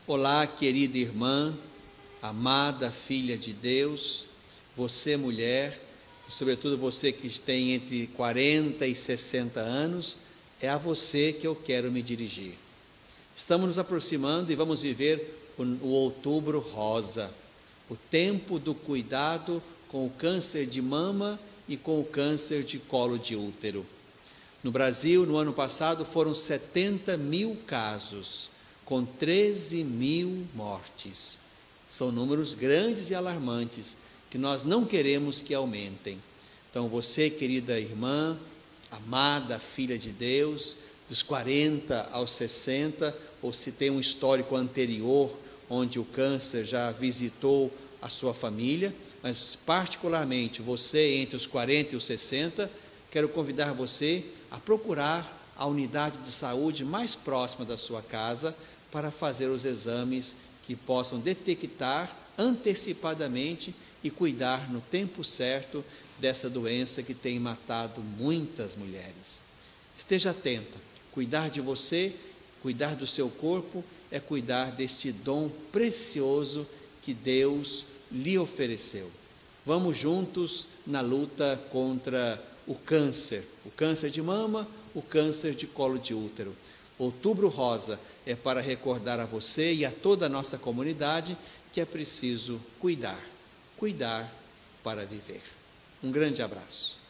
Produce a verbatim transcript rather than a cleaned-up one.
Olá, querida irmã, amada filha de Deus, você mulher, e sobretudo você que tem entre quarenta e sessenta anos, é a você que eu quero me dirigir. Estamos nos aproximando e vamos viver o, o Outubro Rosa, o tempo do cuidado com o câncer de mama e com o câncer de colo de útero. No Brasil, no ano passado, foram setenta mil casos, com treze mil mortes. São números grandes e alarmantes, que nós não queremos que aumentem. Então você, querida irmã, amada filha de Deus, dos quarenta aos sessenta, ou se tem um histórico anterior, onde o câncer já visitou a sua família, mas particularmente você entre os quarenta e os sessenta, quero convidar você a procurar a unidade de saúde mais próxima da sua casa para fazer os exames que possam detectar antecipadamente e cuidar no tempo certo dessa doença que tem matado muitas mulheres. Esteja atenta, cuidar de você, cuidar do seu corpo, é cuidar deste dom precioso que Deus lhe ofereceu. Vamos juntos na luta contra o câncer, o câncer de mama, o câncer de colo de útero. Outubro Rosa é para recordar a você e a toda a nossa comunidade que é preciso cuidar, cuidar para viver. Um grande abraço.